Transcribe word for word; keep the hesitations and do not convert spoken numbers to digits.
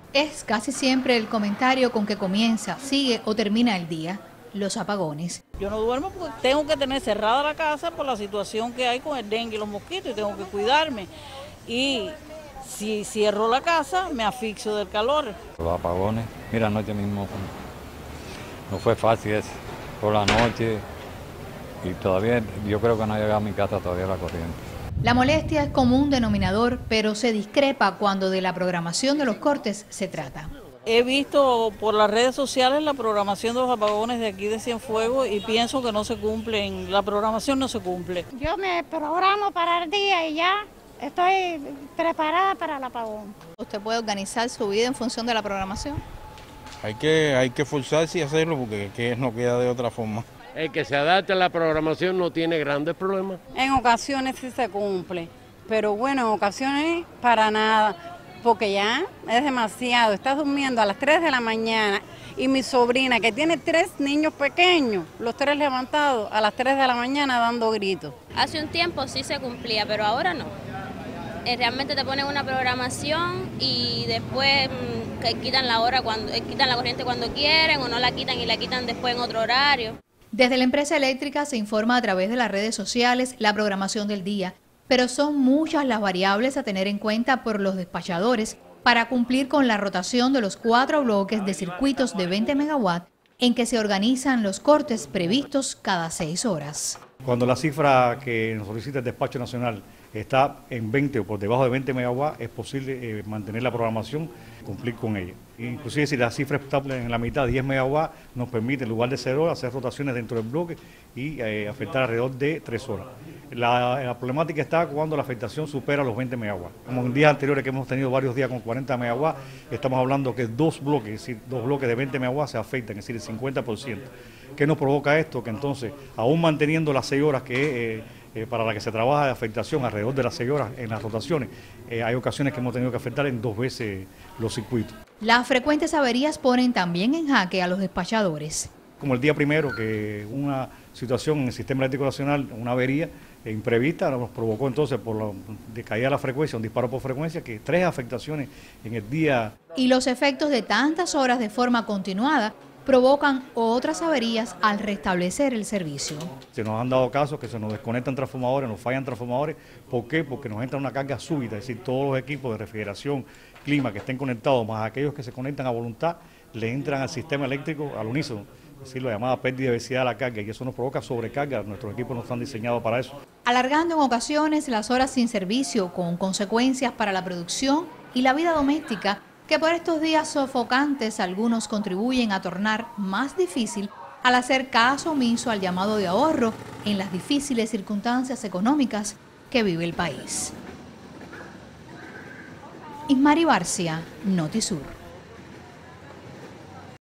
Es casi siempre el comentario con que comienza, sigue o termina el día: los apagones. Yo no duermo porque tengo que tener cerrada la casa por la situación que hay con el dengue y los mosquitos y tengo que cuidarme. Y si cierro la casa me asfixio del calor. Los apagones, mira, anoche mismo no fue fácil eso, por la noche, y todavía yo creo que no ha llegado a mi casa todavía la corriente. La molestia es común denominador, pero se discrepa cuando de la programación de los cortes se trata. He visto por las redes sociales la programación de los apagones de aquí de Cienfuegos y pienso que no se cumplen, la programación no se cumple. Yo me programo para el día y ya estoy preparada para el apagón. ¿Usted puede organizar su vida en función de la programación? Hay que, hay que forzarse y hacerlo porque que no queda de otra forma. El que se adapte a la programación no tiene grandes problemas. En ocasiones sí se cumple, pero bueno, en ocasiones para nada, porque ya es demasiado. Estás durmiendo a las tres de la mañana y mi sobrina, que tiene tres niños pequeños, los tres levantados a las tres de la mañana dando gritos. Hace un tiempo sí se cumplía, pero ahora no. Eh, realmente te ponen una programación y después mmm, que quitan la hora cuando eh, quitan la corriente cuando quieren o no la quitan y la quitan después en otro horario. Desde la empresa eléctrica se informa a través de las redes sociales la programación del día, pero son muchas las variables a tener en cuenta por los despachadores para cumplir con la rotación de los cuatro bloques de circuitos de veinte megawatts en que se organizan los cortes previstos cada seis horas. Cuando la cifra que nos solicita el despacho nacional está en veinte o por debajo de veinte megawatts, es posible eh, mantener la programación, cumplir con ella. Inclusive si la cifra está en la mitad, diez megawatts, nos permite en lugar de cero horas hacer rotaciones dentro del bloque y eh, afectar alrededor de tres horas. La, la problemática está cuando la afectación supera los veinte megawatts. Como en días anteriores que hemos tenido varios días con cuarenta megawatts, estamos hablando que dos bloques, es decir, dos bloques de veinte megawatts se afectan, es decir, el cincuenta por ciento. ¿Qué nos provoca esto? Que entonces, aún manteniendo las seis horas que eh, eh, para la que se trabaja de afectación alrededor de las seis horas en las rotaciones, eh, hay ocasiones que hemos tenido que afectar en dos veces los circuitos. Las frecuentes averías ponen también en jaque a los despachadores. Como el día primero, que una situación en el sistema eléctrico nacional, una avería eh, imprevista, nos provocó entonces por la de caída de la frecuencia, un disparo por frecuencia, que tres afectaciones en el día. Y los efectos de tantas horas de forma continuada provocan otras averías al restablecer el servicio. Se nos han dado casos que se nos desconectan transformadores, nos fallan transformadores. ¿Por qué? Porque nos entra una carga súbita, es decir, todos los equipos de refrigeración, clima que estén conectados, más aquellos que se conectan a voluntad, le entran al sistema eléctrico al unísono. Es decir, la llamada pérdida de velocidad de la carga, y eso nos provoca sobrecarga. Nuestros equipos no están diseñados para eso. Alargando en ocasiones las horas sin servicio, con consecuencias para la producción y la vida doméstica, que por estos días sofocantes algunos contribuyen a tornar más difícil al hacer caso omiso al llamado de ahorro en las difíciles circunstancias económicas que vive el país. Ismari Barcia, Notisur.